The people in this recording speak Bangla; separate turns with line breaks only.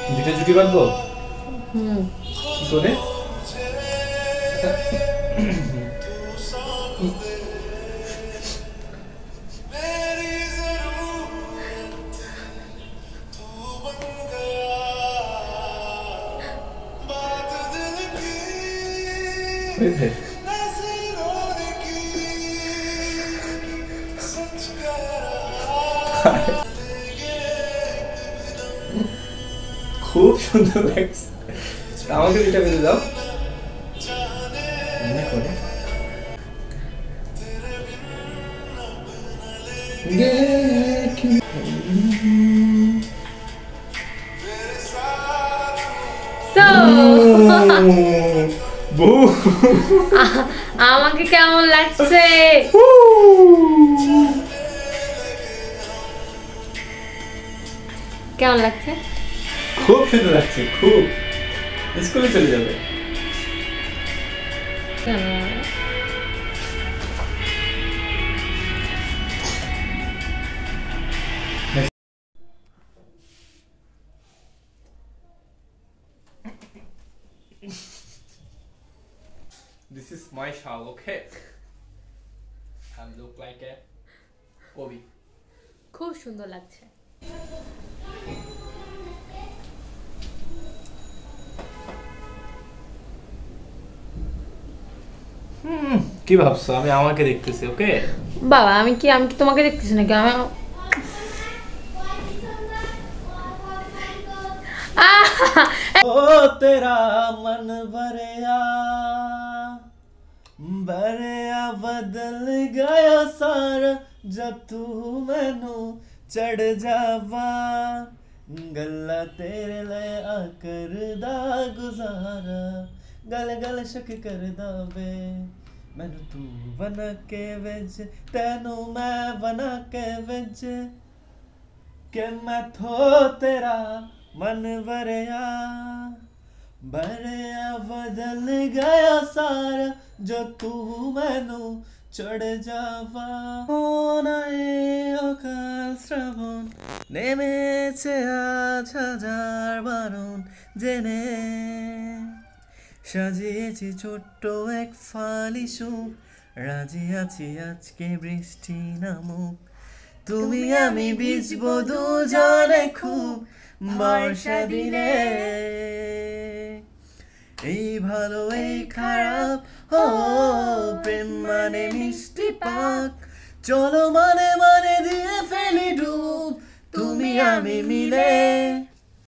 দুইটা জুটি বাঁধবো
হুম
কি করে? হয়েছে? খুব সুন্দর লাগছে। আমাকে দুইটা বেঁধে দাও এমনি করে।
তো
বউ
আমাকে কেমন লাগছে? কেমন লাগছে?
খুব সুন্দর লাগছে, খুব। স্কুলে চলে যাবে।
কেন?
This is my shawl, okay? I look like a কবি।
খুব সুন্দর লাগছে।
কি ভাবছো আমি আমাকে দেখতেছি? ওকে
বাবা আমি কি তোমাকে দেখতেছি নাকি? আমি
ओ तेरा मन भरया भरया बदल गया सारा जब तू मैनू चढ़ जावा गल्ला तेरे लिए आकर दा गुजारा गल गल शक कर दावे मैनू तू बना के विच तेनू मैं बना के विच के मैं थो तेरा मन भरया भरया बदल गया सारा जो तू मैनू चढ़ जावा ওনায় অকাল শ্রাবণ নেমেছে আজ হাজার বারণ জেনে সাজিয়েছি ছোট্ট এক ফালি সুখ রাজি আছি আজকে বৃষ্টি নামুক তুমি আমি ভিজবো দুজনে খুব বর্ষা দিনে এই ভালো এই খারাপ ও প্রেম মানে মিষ্টি পাক চলো মানে মানে দিয়ে ফেলি ডুব তুমি আমি মিলে